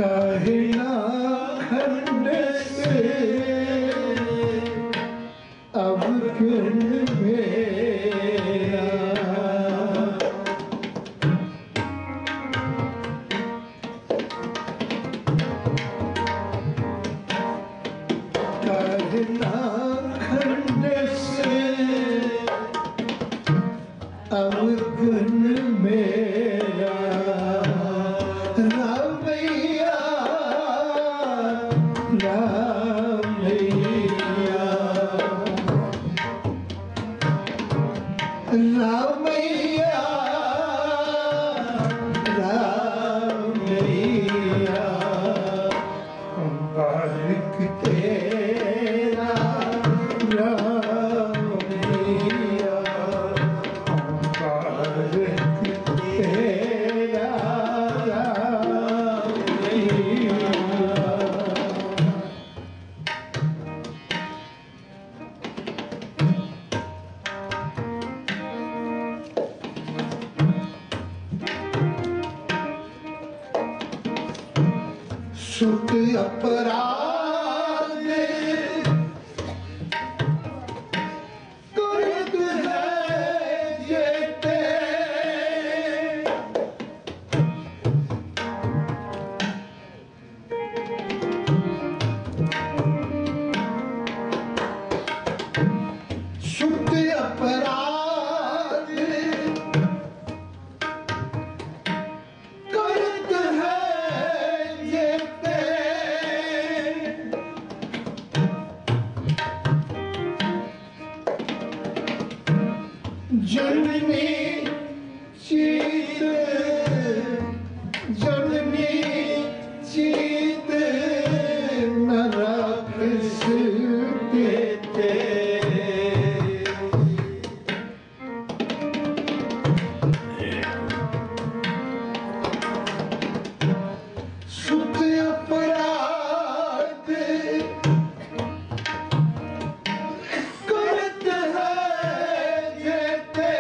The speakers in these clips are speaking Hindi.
काहे ना खंड से अब गुण मेरा काहे ना खंड से अब गुण मेरा रामैया रामैया रामैया रामैया बालक तेरा रामैया बालक तेरा रामैया सुख अपराध कुर्द है जेते सुख अपराध कुर्द है जननी चीत न राखस देते सुख अपराध करत है जेते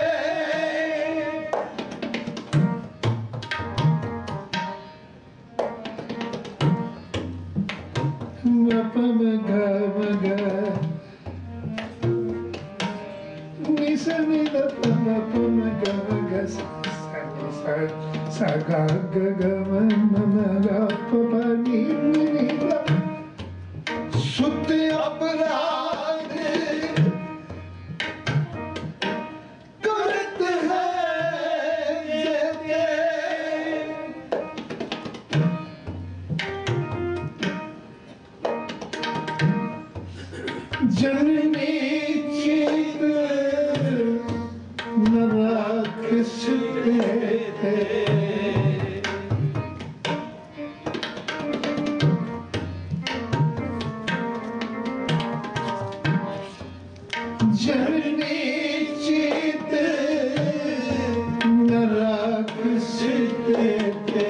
सुत अपराध करत है जननी चीत न राखस देते जननी चीत न राखस देते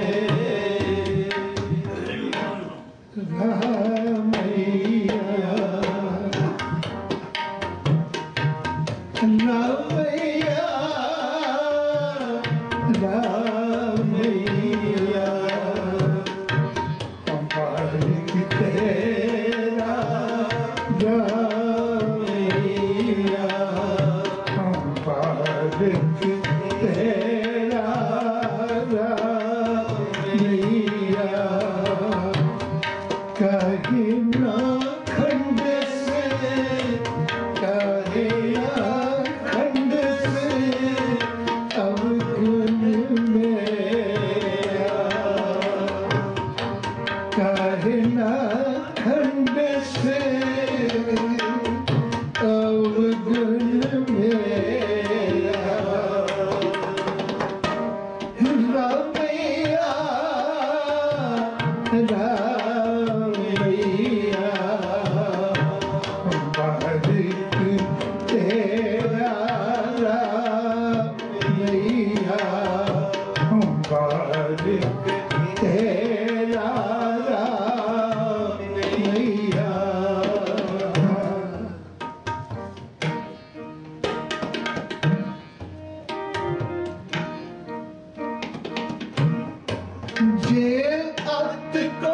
रामैया रामैया रामैया बालक तेरा रामैया बालक तेरा रामैया काहे ना खंड से काहे ना खंड से अब गुण मेरा काहे ना खंड से अब गुण मेरा रामैया रामैया बालक तेरा रामैया बालक तेरा रामैया जे अत को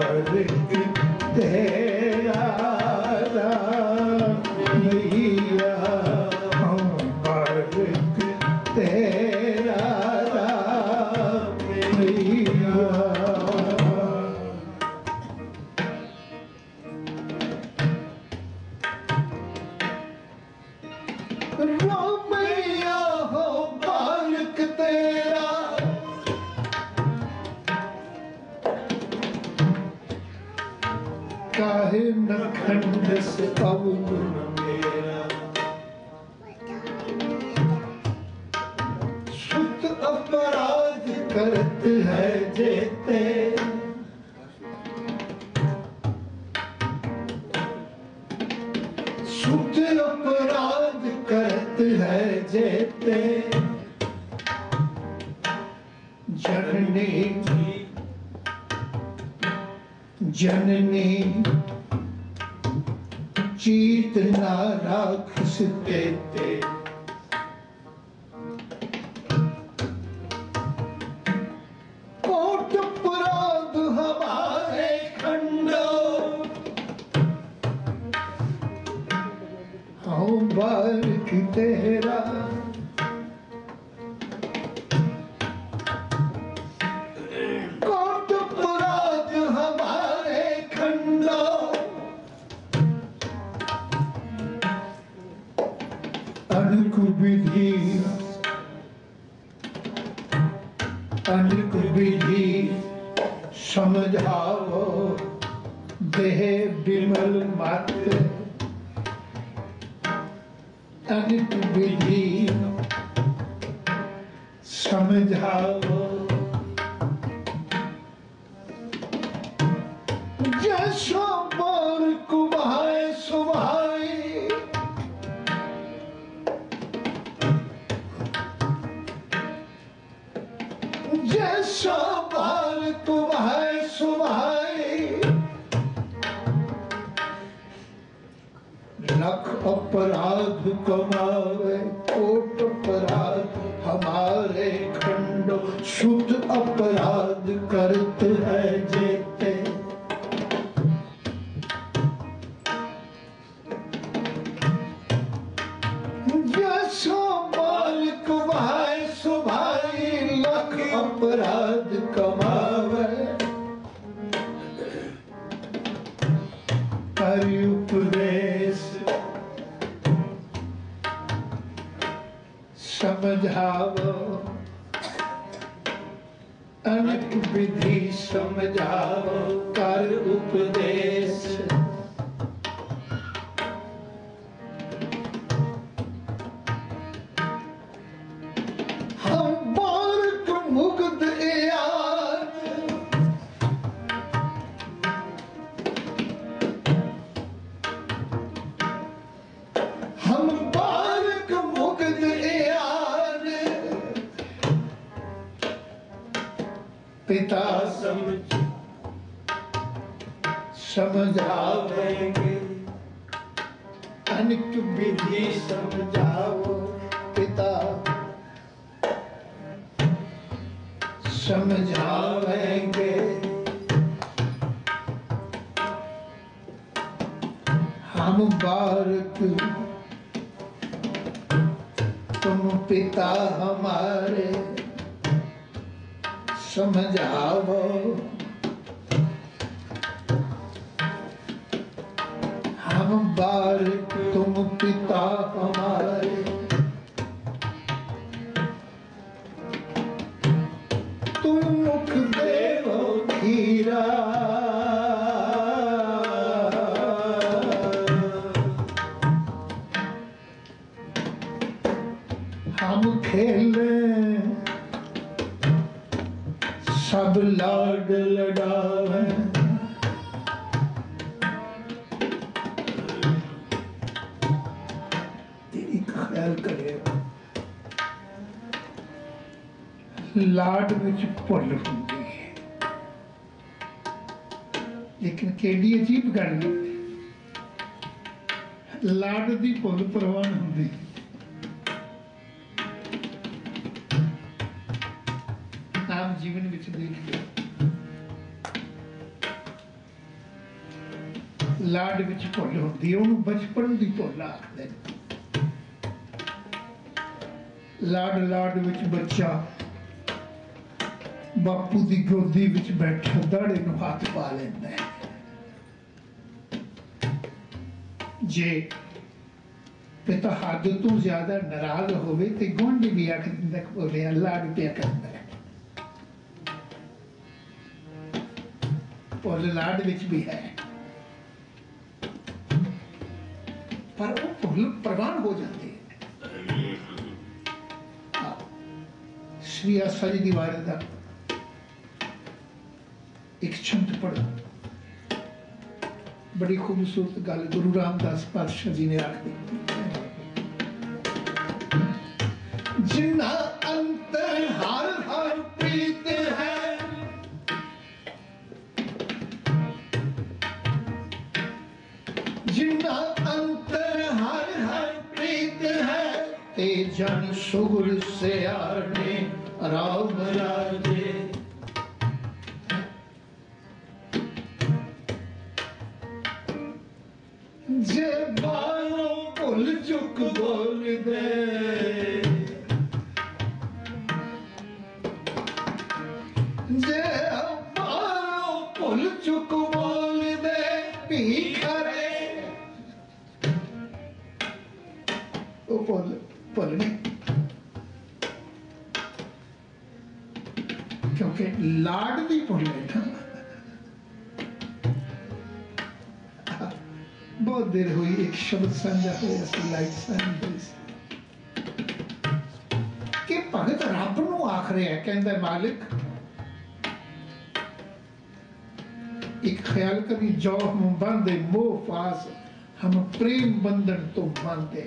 बारिक तेरा मैया हम बारिक तेरा मैया मैया हो बारिक तेरा काहे न खंड से अवगुण मेरा सुत अपराध करत है जेते सुत अपराध करत है जेते जननी जननी चीत ना राखस देते कोट अपराध हमारे खंडो हम बारिक तेरा कोट अपराध हमारे खंडो अनक विधि अनक विधि समझाओ देह विमल मत अनक विधि समझाओ जैसो मोर कुभाए सुभाए जैसा बार तुम्हारे सुभाए लख अपराध कमावे कोट अपराध हमारे खंडो शुद्ध अपराध करत है जेते जैसा मालिक भाई सुभाई लख अपराध कमावे हरि उपदेश समझावो अनेक विधि समझावो कर उपदेश हम बालक मुग्ध यार हम बालक मुग्ध यार पिता समझावेंगे अनेक विधि समझाओ पिता समझावेंगे हम बालक तुम पिता हमारे समझाओ हम बालक तुम पिता हमारे तुम मुख देवो खीरा हम खेले सब लाड लड़ावे एक ख्याल करे लाड विच भुल हुंदी है लेकिन केडी अजीब गल लाड दी भुल परवाह हुंदी आम जीवन विच देखिए लाड विच भुल होंदी, उहनूं बचपन दी भुल आखदे ने। लाड लाड विच बच्चा बापू दी गोदी विच बैठा दाड़े नूं हाथ पा लैंदा है। जे पिता हद तो ज्यादा नाराज होवे ते गुआंढी भी आख दिंदा कि बोले लाड पिया करदा है। भुल लाड विच भी है, पर वो भुल प्रवान हो जाती है। श्री आसा जी दी वारदा एक छंद पढ़ो, बड़ी खूबसूरत गल गुरु रामदास पातशाह जी ने आख दी। जिन्ना अंतर हर हर प्रीत है, जिन्ना अंतर हर हर प्रीत है, ते जन सुगुर से आने राम राजे। जे बालों भुल चुक बोल दे, जे बालों भुल चुक बोल दे, भीखा रे वो भुल भुल नहीं, क्योंकि लाड दी भुल है ना। बहुत देर हुई, एक शब्द साझा होया सी लाइट साझी कि भगत रब नूं आख रहा है, कहंदा मालिक एक ख्याल करी, जो हम बंधे मोह फास, हम प्रेम बंधन तो बांधे।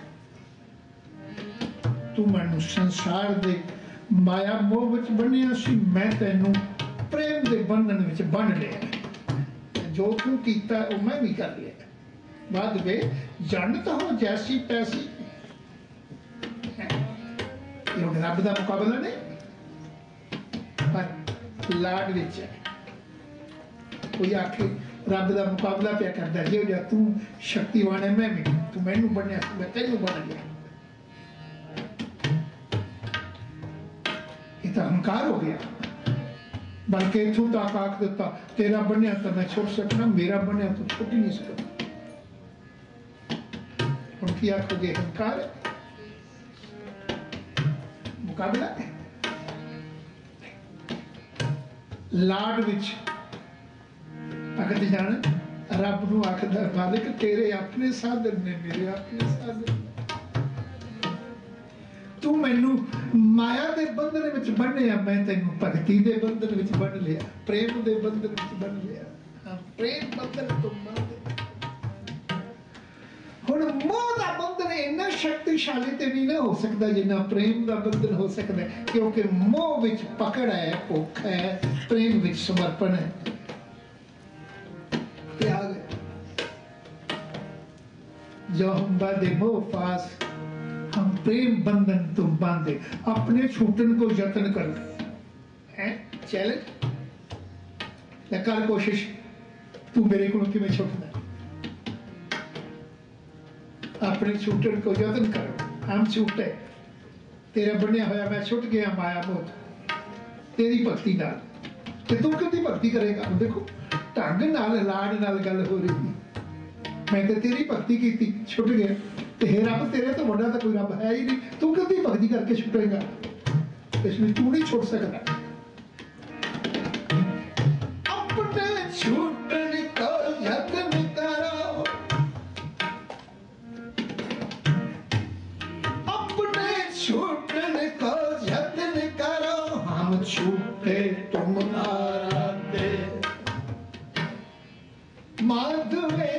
तू मैनू संसार दे माया मोह विच बन्निया सी, मैं तैनू प्रेम दे बंधन विच बन लिया। जो तू कीता वो मैं भी कर लिया। बाद वे जानत हो जैसी तैसी, रब का मुकाबला नहीं, पर लाड विच है। कोई आखे रब का मुकाबला पिया करता, जो जा तू शक्तिवान है मैं भी, तू मैनू बनया मैं तेनू बन गया, ये तो अहंकार हो गया। बल्कि इथों तक आख दिता तेरा बनया तो मैं छुट सकना, मेरा बनया तो छुट ही नहीं सकता। उनकी आखोगे अहंकार है, मुकाबला है। लाड विच भगत जान रब नूं आखदा मालिक तेरे अपने साधन ने, मेरे अपने साधन। तू मैनू माया दे बंधन विच बन्निया, मैं तैनू भगती दे बंधन विच बन लिया, प्रेम दे बंधन विच बन लिया। प्रेम बंधन तो बंधे हुण मोह दा बंधन इन्ना शक्तिशाली ते नहीं ना हो सकता जिन्ना प्रेम दा बंधन हो सकता है, क्योंकि मोह विच पकड़ है, भुख है, प्रेम विच समर्पण है, त्याग है। जो हम बांधे मोह फास, हम प्रेम बंधन तुम बांधे। अपने छूटन को यत्न करो, है चैलेंज कर कोशिश, तू मेरे को किवें छुटना, अपने छूटन को यत्न करो। हम छूटे, तेरा बनया होया मैं छुट गया माया मोह तेरी भक्ति नाल, ते तू किहदी भक्ति करेगा। देखो ढंग नाल लाड नाल गल हो रही, मैं तो तेरी भक्ति की छुट गया, ते रब तेरे तो बड़ा तो कोई रब है ही नहीं, तू किहदी भक्ति करके छुटेगा, इसलिए तू नहीं छुट सकता। अपने छूटन को यत्न करो, अपने छूटन को यत्न करो, हम छूटे तुम नाराते। माधवे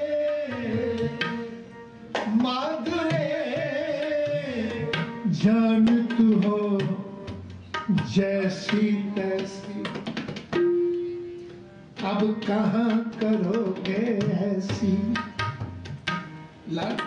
माधवे जान तू हो जैसी तैसी, अब कहाँ करोगे ऐसी। लाड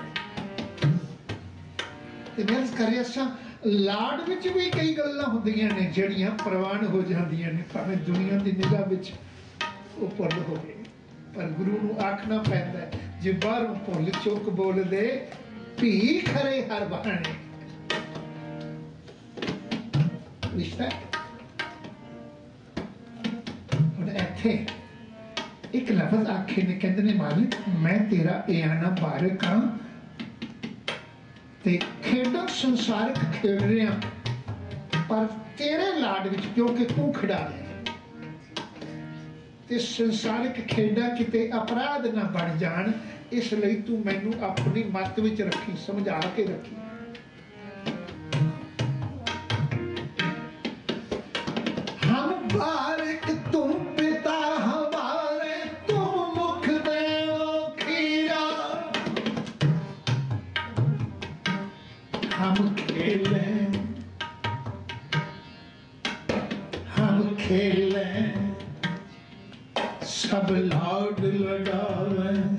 लाड विच भी कई गल्लां हुंदियां ने जड़ियां प्रवान हो जांदियां ने, भावें दुनिया की निगाह विच वो भुल होवे, पर गुरु नूं आखना पैंदा है, जे बाहरों भुल चुक बोल दे भी खरे हर बहाने। रिश्ता हुण इत्थे एक लफ्ज आखे ने, कहते ने मालिक मैं तेरा एआना बारक हां ते खेडां संसारिक खेड रहा, पर तेरे लाड विच क्योंकि तू खिडा रहा ते संसारिक खेडां किते अपराध ना बन जाण, इसलिए तू मैनू अपनी मत विच रखी, समझा के रखी। हम बारिक तुम पिता हमारे, तुम मुख देवो खीरा। हम खेलें, हम खेलें, सब लाड लडावें,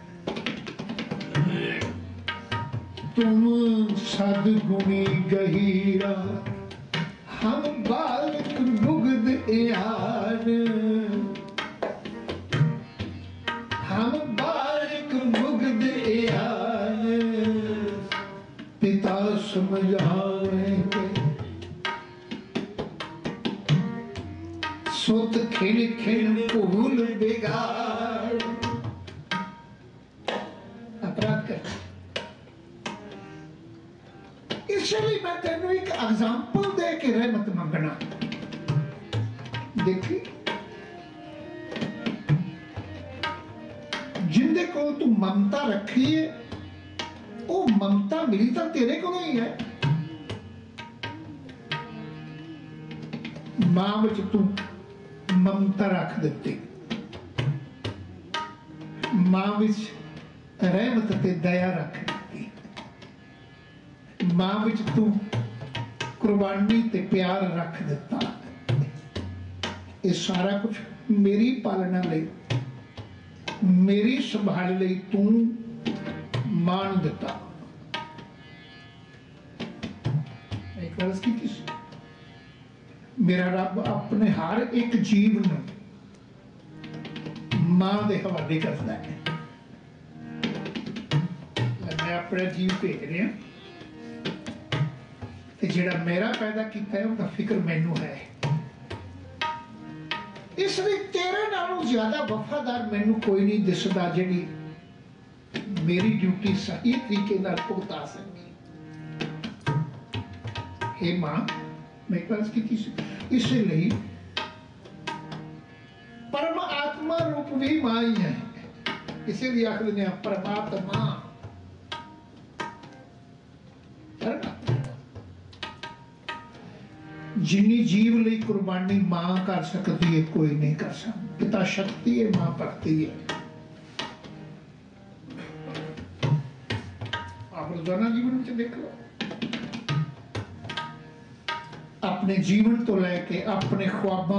तुम सदगुणी गहीरा। हम बालक मुग्ध यार, हम बालक मुग्ध यार, पिता समझावेंगे। सुत खिल खिल भूल बिगाड़, अपराध कर। इसलिए मैं तेनों एक एग्जाम्पल दे के रहमत मंगना। देखी जिंदे को तू ममता रखी है, वो ममता मिली तो तेरे को ही है। मां विच तू ममता रख दिती, मां विच रहमत ते दया रख दी, मां विच तू कुर्बानी ते प्यार रख दिता। ये सारा कुछ मेरी पालना लई, मेरी संभाल लई तू मान दिता। एक बार की मेरा रब अपने हर एक जीव नूं मां दे हवाले करता है। मैं अपना जीव भेज रहा ते जिहड़ा मेरा पैदा किया है उसका फिक्र मैनू है। इसलिए तेरे नालों ज्यादा वफादार मैनू कोई नहीं दिसदा जिहड़ी मेरी ड्यूटी सही तरीके नाल भुगता सके। हे मां मैं एक बार की इसलिए परम आत्मा रूप भी मां ही है। इसीलिए आखिर ने परमात्मा जिन्नी जीव लई कुर्बानी मां कर सकती है कोई नहीं कर सकता। पिता शक्ति है, मां भक्ति है। आप रोजाना जीवन में देख लो, अपने जीवन तो लैके अपने ख्वाबां,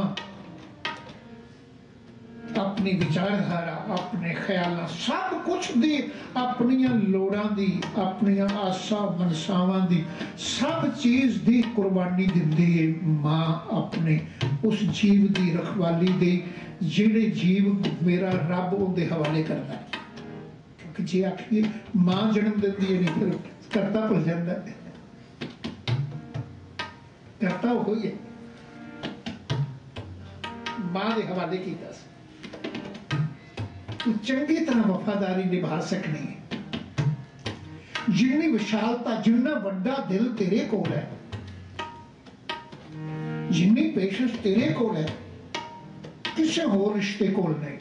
अपनी विचारधारा, अपने ख्याल, सब कुछ दी अपनियां लोड़ां दी, अपनियां आसा मनसावां दी, सब चीज दी कुर्बानी दिंदी है मां अपने उस जीव दी रखवाली दे जिहड़े जीव मेरा रब उहदे हवाले करदा है। क्योंकि जे आखिए मां जन्म दिंदी है नहीं फिर करता भुल जांदा है, करता हो ही है। मां दे हवाले कीता सी, तू चंगी तरह वफादारी निभा सकनी है। जिन्नी विशालता, जिन्ना वड्डा दिल तेरे कोल है, जिन्नी पेशेंस तेरे कोल है, किसी होर रिश्ते कोल नहीं।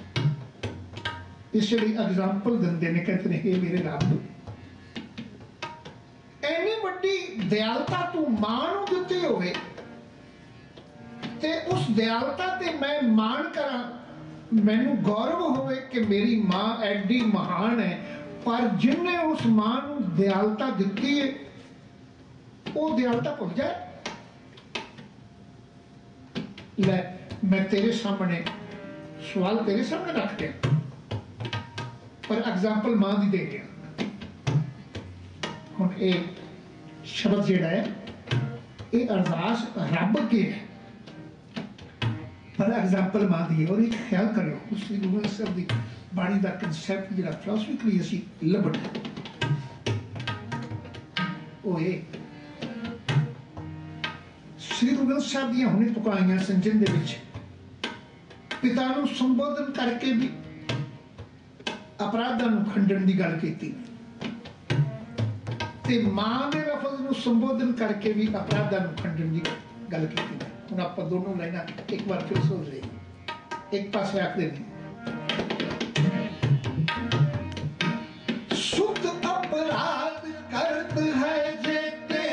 इसलिए एग्जाम्पल दिंदे ने, कहते ने हे मेरे रब, एनी वड्डी दयालता तू मां नूं दित्ती होवे ते उस दयालता ते मैं मान करा, मैनू गौरव होवे कि मेरी मां एडी महान है। पर जिन्ने उस मां नू दयालता दिती है वो दयालता भुल जाए। ले मैं तेरे सामने सवाल तेरे सामने रख दिया, पर एग्जाम्पल मां दी दे रहा। हुण एक शब्द जिहड़ा है ये अरदास रब के है, पर एग्जाम्पल मां दी और एक ख्याल करो उस गुरु ग्रंथ साहिब दी बाणी दा कंसैप्ट जिहड़ा फिलासफिकली असीं लभना ਉਹ ਇਹ श्री गुरु ग्रंथ साहिब ਦੀਆਂ ਹੁਣੇ ਤੁਕਾਈਆਂ ਸੰਜਨ ਦੇ ਵਿੱਚ ਪਿਤਾ ਨੂੰ ਸੰਬੋਧਨ ਕਰਕੇ ਵੀ अपराधां ਨੂੰ ਖੰਡਣ ਦੀ ਗੱਲ ਕੀਤੀ ਤੇ ਮਾਂ ਦੇ ਲਫ਼ਜ਼ ਨੂੰ ਸੰਬੋਧਨ ਕਰਕੇ ਵੀ अपराधां ਨੂੰ ਖੰਡਣ ਦੀ ਗੱਲ ਕੀਤੀ ਹੁਣ ਆਪਾਂ ਦੋਨੋਂ ਲਾਈਨਾਂ ਇੱਕ ਵਾਰ ਫਿਰ ਸੁਣ ਲਈ एक पास आखते नहीं सुध अपराध करत है जेते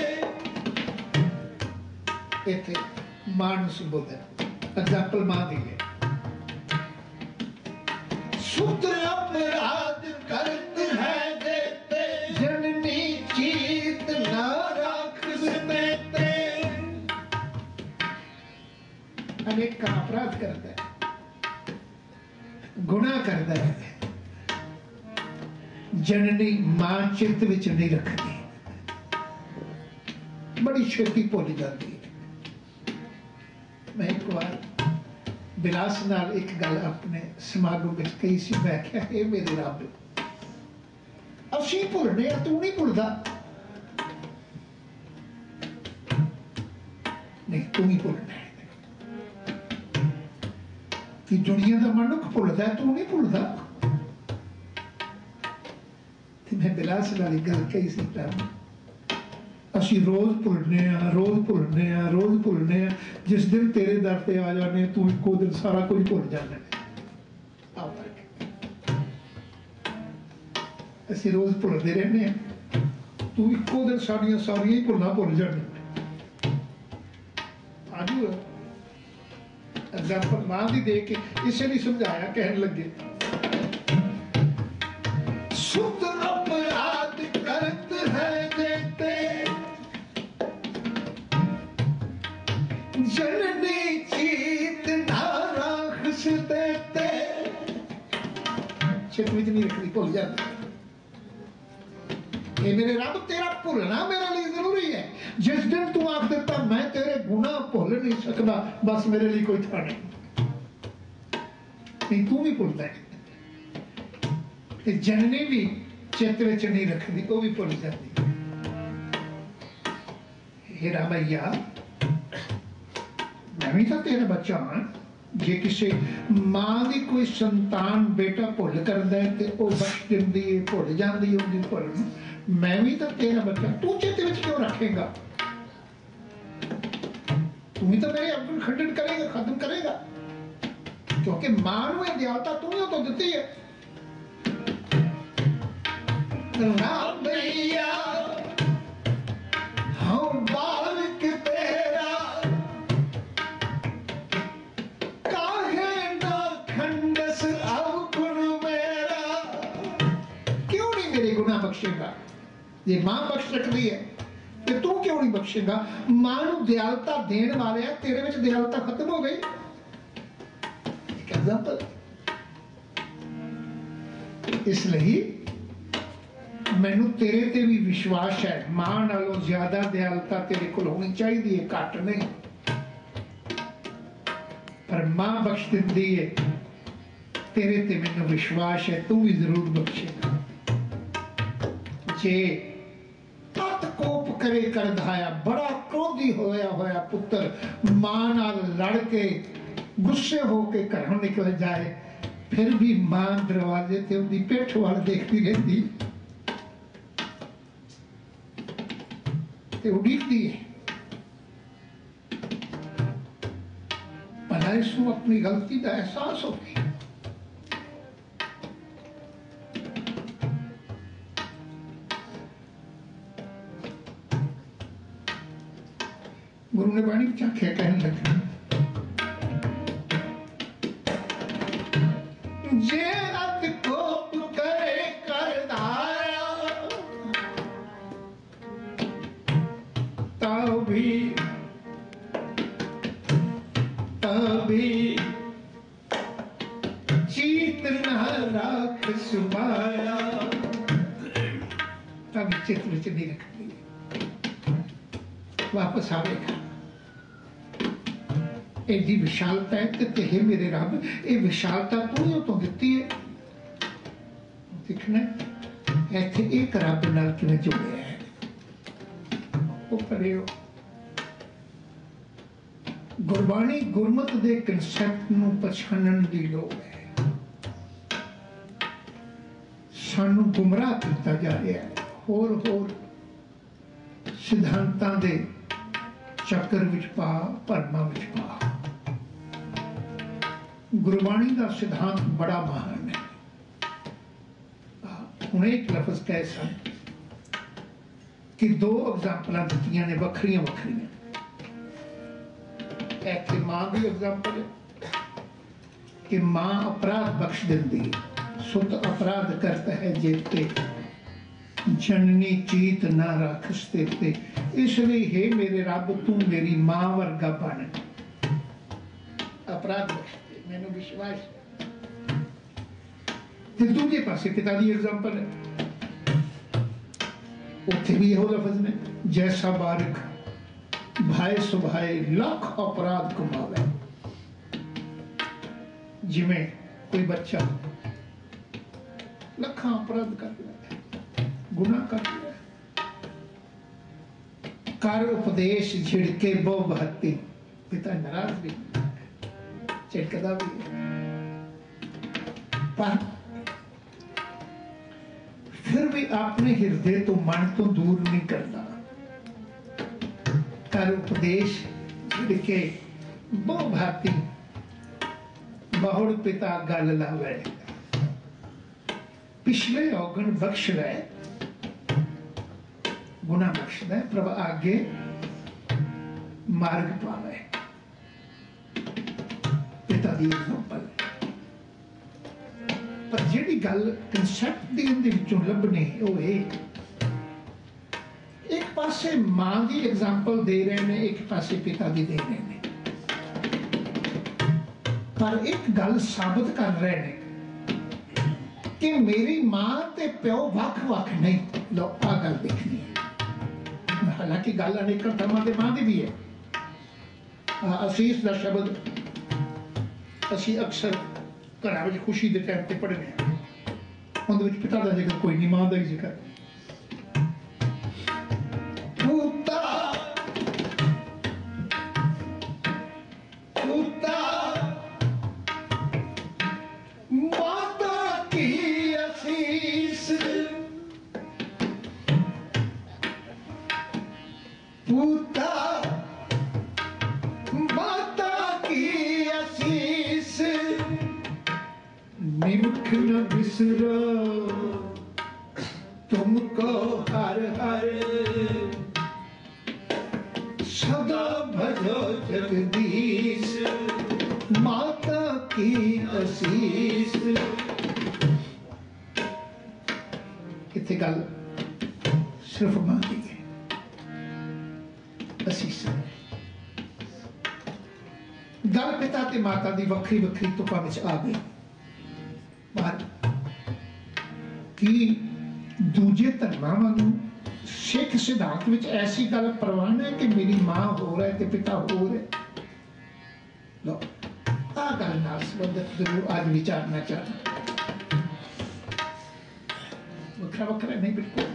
इथे मान संबोधन एग्जाम्पल मां दी है सुध अपराध करत है जेते जननी चीत ना राखस देते अनेक का अपराध करता है गुनाह करता है जननी मां चित्त विच नहीं रखती बड़ी छेती भुल जाती है मैं एक बार बिलास नाल एक गल अपने समागम में कही सी मैं क्या है मेरे रब असीं भुलने तू नहीं भुलदा नहीं तू ही भुलना है कि दुनिया का मनुख भुलता है तू नहीं भुलता मैं बिलास वाली गल कही सी असी रोज भुलने रोज भुलने जिस दिन तेरे दर पे आ जाने तू इको दिन सारा कुछ भुल जाने असी रोज भुलते रहने तू इको दिन सारिया सारिया ही भुलना भुल जाने आज एग्जाम्पल मां दी दे के इसे नहीं समझाया कहने लगे सुध अपराध करत है देते जननी चीत ना राखस देते चित विच नहीं रखनी भुल जाती ये मेरे रब तेरा भुलना मेरे लिए जरूरी है जिस दिन तू आख देता मैं तेरे गुनाह भुल नहीं सकता बस मेरे लिए कोई था नहीं तू भी भुलता है जननी भी चित्त विच नहीं रखती वो भी भुल जाती हेरा भैया मैं भी तो तेरा बच्चा हाँ जे किसी मां की कोई संतान बेटा भुल करता है तो वह बख्श दिंदी है भुल जाती है उनकी भुल मैं भी तो तेरा बच्चा तू चित्त विच क्यों रखेगा तू ही तो मेरे अब्दुल खंडन करेगा खत्म करेगा क्योंकि मां नूं ये दयालता तू ही तो दी है राम भैया हम बालक तेरा काहे ना खंडस अवगुण मेरा क्यों नहीं मेरे गुनाह बख्शेगा ये मां बख्श सकती है तो तू क्यों नहीं बख्शेगा मां नूं दयालता देने वाले है तेरे विच दयालता खत्म हो गई एग्जाम्पल इसलिए मैनू तेरे ते भी विश्वास है मां नालों ज्यादा दयालता तेरे कोल होनी चाहिए है घट नहीं पर मां बख्श दिंदी है तेरे ते मैनू विश्वास है तू भी जरूर बख्शेगा जे कोप करे कर धाया बड़ा क्रोधी होया होया पुत्र मां नाल लड़ के गुस्से होके घरों निकल जाए फिर भी मां दरवाजे ते उनकी पिठ वाल देखती रहती ते उड़ीकती है भला इसको अपनी गलती का एहसास हो गया गुरु ने बाणी चाख्या कहने लगे जे अत कोप करे कर धाया तभी चीत न राख सुमाया तभी चित्त विच नहीं रखती वापस आवेगा एडी विशालता है ते हे मेरे रब ये विशालता तू ही तो दिती है। देखना इत्थे एक रब नाल किवें जुड़िया है वो पढ़ियो। गुरबाणी गुरमत दे कंसैप्ट नूं पछाणन दी लोड़ है। सानू गुमराह किया जा रहा है होर होर सिद्धांतां दे चक्कर विच पा भरमा विच पा। गुरबाणी का सिद्धांत बड़ा महान है। हुण एक लफ्ज कह सन कि दो एग्जाम्पल दित्तियां ने वखरियां वखरियां। एक मां की एग्जाम्पल है कि मां अपराध बख्श देती है। सुत अपराध करता है जेते जननी चीत ना राखसते ते। इसलिए हे मेरे रब तू मेरी मां वर्गा बन अपराध बख्श दे मैनू विश्वास है। दूजे पासे पिता की एग्जाम्पल है उत्थे भी यहो लफज ने जैसा बारिक भाई सुभाए लाख अपराध कमावे। जिमें कोई बच्चा लखा अपराध कर लिया गुनाह कर लिया कर उपदेश झिड़के बहु बहती। पिता नाराज भी चिड़कदा भी पर फिर भी अपने हृदय तो मन तो दूर नहीं करता। कर उपदेश झिड़के बहु भाती बहुड़ पिता गल लावे। पिछले औगण बख्श रहे गुना बख्श दे प्रभु आगे मार्ग पावे। पिता दी एग्जाम्पल पर जिहड़ी गल कंसैप्ट दी इहदे विचों लभनी ओह एक पासे मां की एग्जाम्पल दे रहे हैं एक पासे पिता की दे रहे हैं पर एक गल साबित कर रहे हैं कि मेरी मां ते प्यो वख वख नहीं। लो आ गल देखनी है। हालांकि गल अनेक धर्मां दे मां दी भी है। असीस दा शब्द असी अक्सर घरां विच खुशी दे टाइम ते पढ़ने उहदे विच पिता दा जिक्र कोई नहीं मां दा ही जिक्र। निमख न बिसरो तुमको हर हर सदा भजो जगदीश माता की आशीष। इत्थे गल सिर्फ मां की है आशीष। गल पिता ते माता दी वखरी वखरी तुपां विच आ गई पर कि दूजे धर्मां वांगू सिख सिद्धांत विच ऐसी गल प्रवान है कि मेरी मां हो रहा है ते पिता हो रहा है। लो आ गल नाल संबंधित जरूर आज विचारना चाहता। वखरा वखरा नहीं बिल्कुल।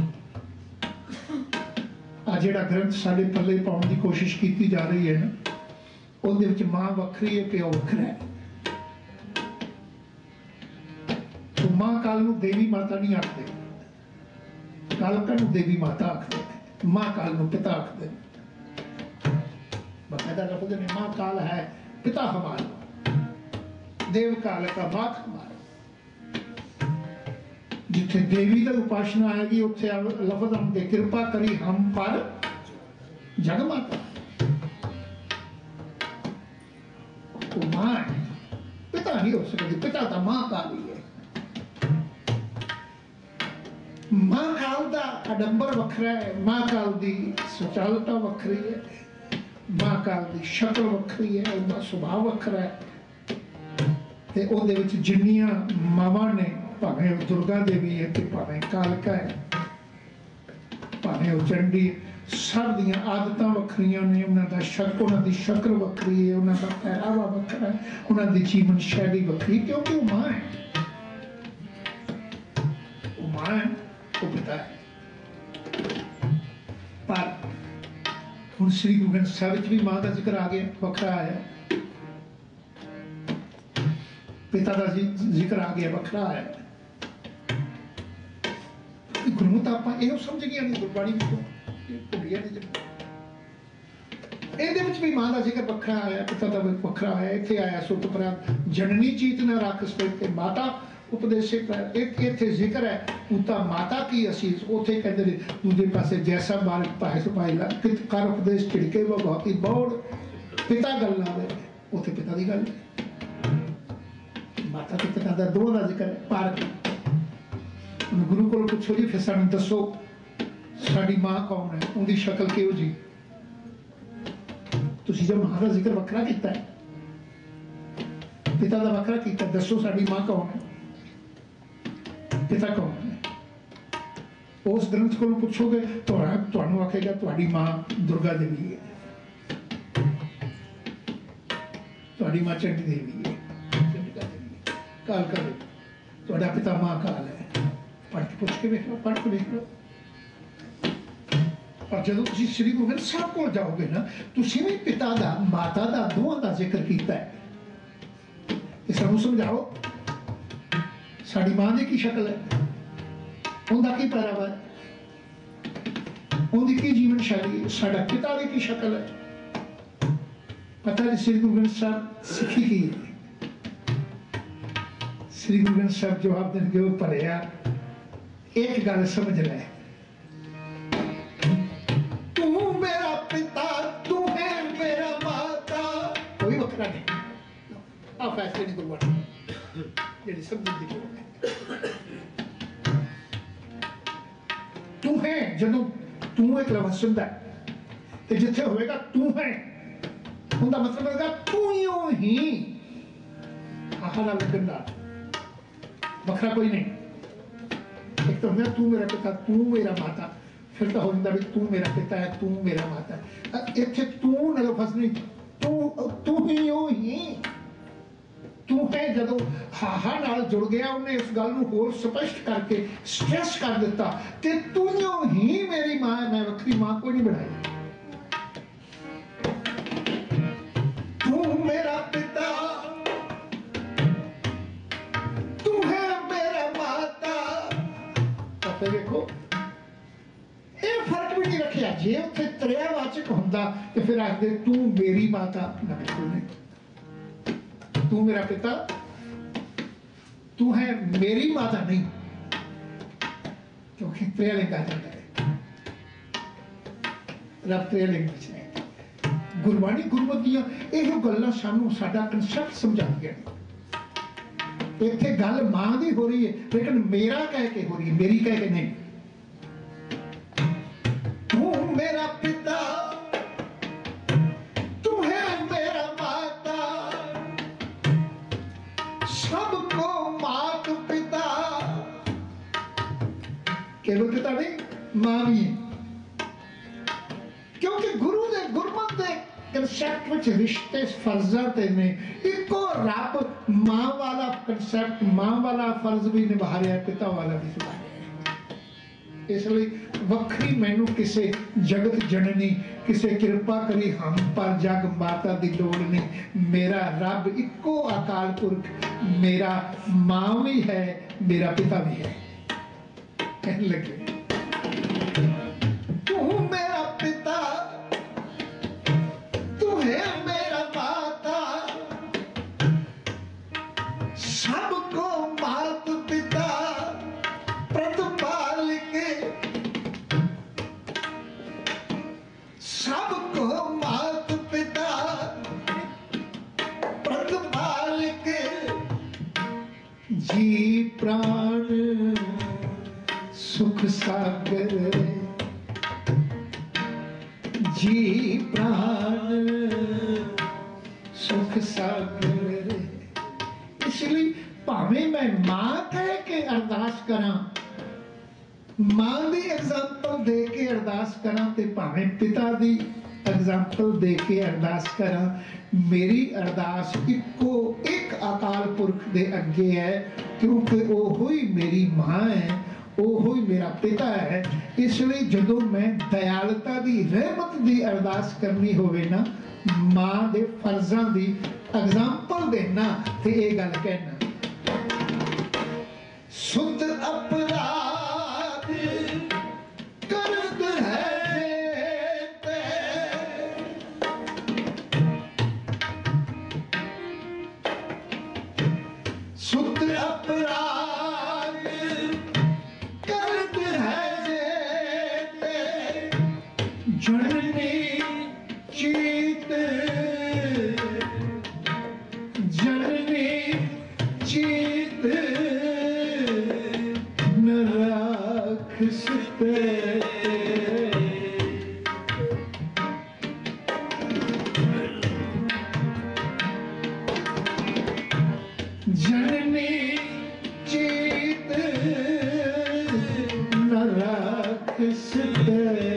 आ जिहड़ा ग्रंथ साडे पल्ले पाउण दी कोशिश की जा रही है ना उहदे विच मां वखरी है प्यो वखरा है। तो मां काल नूं देवी माता नहीं आखदे कालका नूं देवी माता आखदे मां काल नूं पिता आखदे। बकायदा लफ्ज़ ने मां काल है पिता हमारा देव काल का मात हमारा। जिथे देवी की उपासना आएगी उत्थे लफ्ज़ आउणगे कृपा करी हम पर जग माता। वो मां है पिता नहीं हो सकती। पिता तो मां काल ही है। मां काल का आडंबर वखरा है। मां काल की सुचालता वखरी है। मां काल की शक्ल वखरी है। उनका सुभाव वखरा है ते उहदे विच जिन्नियां मावां ने भावें दुर्गा देवी है ते भावें कालका है भावें चंडी सब दियां आदतां वखरियां ने, उन्होंने उन्हों की शक्ल वखरी है, उन्होंने पहरावा वखरा है, उन्होंने जीवन शैली वखरी, क्योंकि वो मां है, वो मां है, वो पिता है। पर हुण श्री गुरु ग्रंथ साहिब भी मां का जिक्र आ गया, वखरा आया, पिता का जिक्र आ गया, वखरा आया। गुरमुत आपां इहो समझ गए नहीं, गुरबाणी भुलिया नहीं, ਇਹਦੇ ਵਿੱਚ ਵੀ ਮਾਂ ਦਾ ਜ਼ਿਕਰ ਵੱਖਰਾ ਆਇਆ, ਪਿਤਾ ਦਾ ਵੱਖਰਾ ਆਇਆ। ਇੱਥੇ ਆਇਆ ਸੁਤ ਪ੍ਰਾਤ ਜਨਨੀ ਚੀਤ ਨਾ ਰੱਖਸ ਤੇ ਮਾਤਾ ਉਪਦੇਸ਼ੇ ਪਰ, ਇੱਥੇ ਜ਼ਿਕਰ ਹੈ ਉਤਾ ਮਾਤਾ ਕੀ ਅਸੀਸ। ਉੱਥੇ ਕਹਿੰਦੇ ਨੇ ਦੂਜੇ ਪਾਸੇ ਜੈਸਾ ਬਾਲਕ ਪਾਇ ਸੁਪਾਈ ਲਾ ਪਿਤ ਕਰ ਉਪਦੇਸ਼ ਝਿੜਕੇ ਵਾ ਬਹੁਤੀ ਬੌੜ, ਪਿਤਾ ਗੱਲ ਲਾਵੇ, ਉੱਥੇ ਪਿਤਾ ਦੀ ਗੱਲ ਮਾਤਾ ਤੇ ਪਿਤਾ ਦਾ ਦੋਵਾਂ ਦਾ ਜ਼ਿਕਰ ਹੈ। ਪਰ गुरु को पुछो जी फिर सानू दसो साडी मां कौन है, उनकी शक्ल किहो जी। तुसीं जो मां का जिक्र वखरा कीता है, पिता का वखरा कीता, दसो साडी मां कौन है, पिता कौन है। उस ग्रंथ को पुछोगे तो तुहानू आखेगा तुहाडी मां दुर्गा देवी है, तुहाडी मां चंडी देवी है, कालका देवी, तुहाडा पिता महाकाल है। पढ़ के पुछ के देख लो, पढ़ के देख लो। और जो तुम श्री गुरु ग्रंथ साहिब को जाओगे ना, तुसीं भी पिता दा माता दा दोवां दा जिक्र कीता है। ते सानू समझाओ साडी मां दी की शक्ल है, उनका की पहरावा है, उनकी की जीवन शैली है, साडा पिता दी की शक्ल है। पता है श्री गुरु ग्रंथ साहिब सिखी की है। श्री गुरु ग्रंथ साहिब जवाब देंगे वो पढ़िया, एक गल समझ ले, तू मेरा पिता, तू है मेरा माता, कोई वखरा नहीं। आप फैसले नहीं गुरबाणी जेडी समझ दी तू है, जदों तू एक लफ्ज़ सुनदा ते जिथे होएगा तू है, उनका मतलब होगा तू ही आहा ना लगन दा, वखरा कोई नहीं। एक तो होता तू मेरा पिता, तू मेरा माता, फिर तो हो जाता भी तू मेरा पिता है, तू मेरा माता है। इत्थे तू ना लफ्ज़ नहीं, तू ही तू है। जदों हाहा नाल जुड़ गया, उन्हें इस गल नूं होर स्पष्ट करके स्ट्रेस कर दिता कि तू ही मेरी मां है, मैं वक्री मां कोई नहीं बनाई। तू मेरा पिता, तू है मेरा माता। तो देखो ये फर्क भी नहीं रखिया। जे उत्थे त्रियावाचक हुंदा तो फिर आखदे तू मेरी माता, ना बिल्कुल नहीं। तू मेरा पिता, तू है मेरी माता नहीं, क्योंकि त्रियालिंग आ जाता है, रब त्रियालिंग विच नहीं। गुरबाणी गुरमत दियां इहो गल्लां सानू साडा कंसैप्ट समझाउंदियां ने। इत्थे गल मां दी हो रही है, लेकिन मेरा कह के हो रही है, मेरी कह के नहीं। तू मेरा पिता, तू है मेरा माता, सबको मात पिता, केवल पिता नहीं मां भी है। क्योंकि गुरु दे गुरमत दे कंसैप्ट विच रिश्ते फर्जां ते ने, इको रब मां वाला कंसैप्ट, मां वाला फर्ज भी निभा रहा है, पिता वाला भी निभा रहा है। इसलिए वक्री मैनू किसे जगत जननी, किसे कृपा करी हम पर जग माता दी लोड़ नहीं। मेरा रब इको अकाल पुरख, मेरा मां भी है, मेरा पिता भी है। कहने लगे तू मेरा पिता, तू है मेरा माता, सबको मात पिता प्रतिपाल के, सबको मात पिता प्रतिपाल के, जी प्राण सुख सागर, जी प्राण सुख सागर। इसलिए भावें मैं मां कह के अरदास करा मां दी एग्जाम्पल दे के अरदास करा ते भावें पिता दी एग्जाम्पल दे के अरदास करा, मेरी अरदास इको एक अकाल पुरख दे अगे है, क्योंकि ओहो ही मेरी मां है, ओहो ही मेरा पिता है। इसलिए जदों मैं दयालता दी रहमत दी अरदास करनी होवे ना, मां दे फर्जां दी एग्जाम्पल देना ते ये गल कहना, सुध अपराध करत है ते, सुध अपराध करत है ते, जननी चीत जननी चीत न राख सकते, जननी चीत न राख सकते,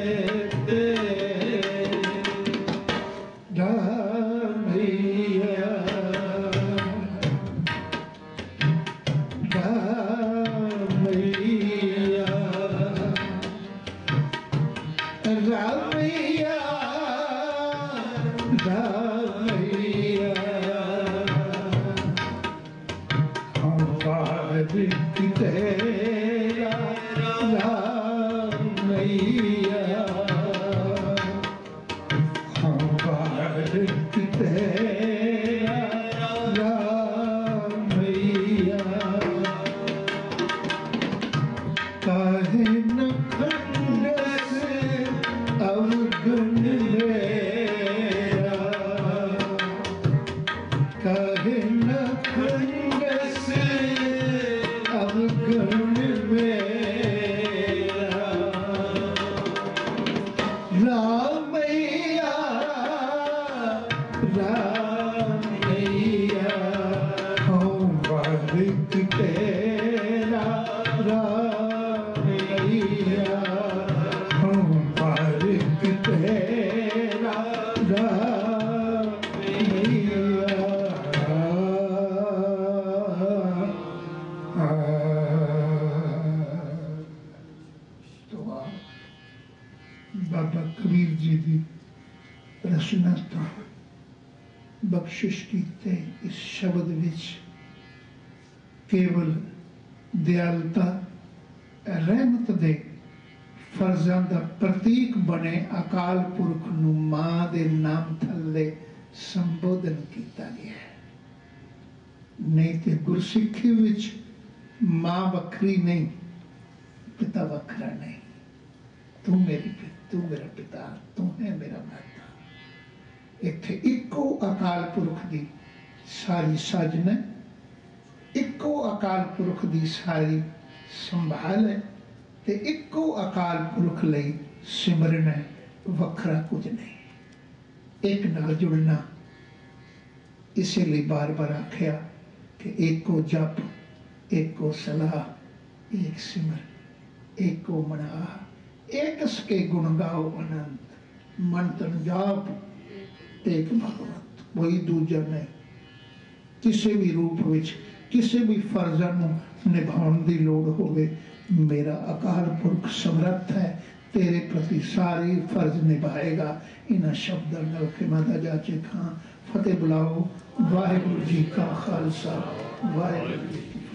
रामैया रामैया रामैया रामैया, हमार तेरा रामैया, हमार तेरा रामैया, काहे न खंडस अवगुण मेरा, काहे न खंडस अवगुण मेरा, रामैया रामैया, हूँ बारिक तेरा रामैया, हूँ बारिक तेरा रामैया। तो बाबा कबीर जी की रचना तो बख्शिश कीते इस शब्द विच केवल दयालता रहमत दे फर्जां दा प्रतीक बने अकाल पुरख नूं मां दे नाम थल्ले संबोधन किया गया है। नहीं तो गुरसिक्खी विच मां वखरी नहीं, पिता वखरा नहीं, तू मेरा पिता, तू है मेरा माता। इत्थे इको अकाल पुरख दी सारी साजन है, इको अकाल पुरख दी सारी संभाल है, ते इको अकाल पुरख लई सिमरन है, वखरा कुछ नहीं। एक नाल जुड़ना, इसलिए बार बार आख्या कि एको जप, एको सलाह, एक सिमर, एको मना, एक सके गुण गाओ अनंत, मन तन जाप एक भगवत, कोई दूजा नहीं। किसी भी रूप विच किसी भी फर्जा नूं निभाउण दी लोड़ होवे, मेरा अकाल पुरख समर्थ है, तेरे प्रति सारी फर्ज निभाएगा। इन्हां शब्दां नाल खिमादा जाचे खां फतेह बुलाओ। वाहिगुरू जी का खालसा, वाहिगुरू जी की